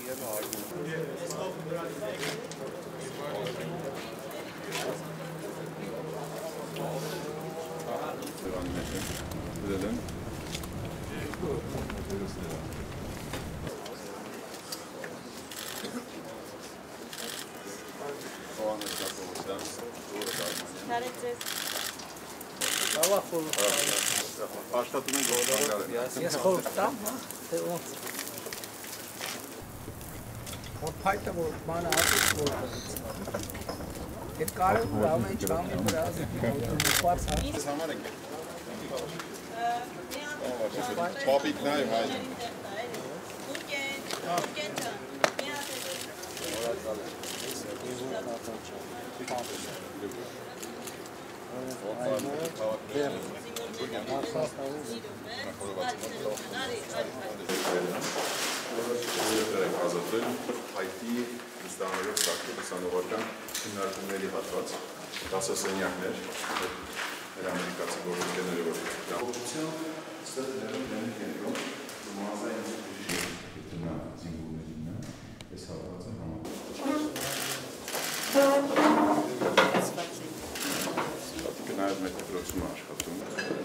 Verelim. Allah korusun. Başlatının doğru. Yes, korktum. O payta bu bana artık bu. Et kare bu ama hiç kalmıyor biraz. Var sanki. Topic now, right? Կազմել հայտի վստահելով սարքի լուսանողական քննարկումների հատված 10 սենյակներ ամերիկացի գործընկերները որ ճամփորդության ստեղծելով նույն կենտրոն մազային դժգոհ զինվորներին այս հատվածը Գնայր մեծ դրոցում աշխատում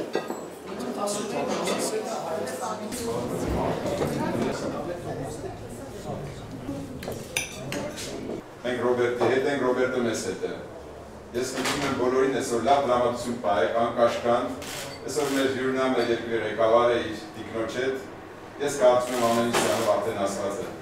Մենք Ռոբերտի հետ ենք, Ռոբերտը մեզ հետ է Ես կինում եմ բոլորին այսօր լավ դրամատություն պահեք, անկաշկանդ Այսօր մեր հյուրնա մեր երկրի ղեկավարը իր տիկնոջ հետ Ես կարծում եմ ամեն ինչ անով արդեն ասված է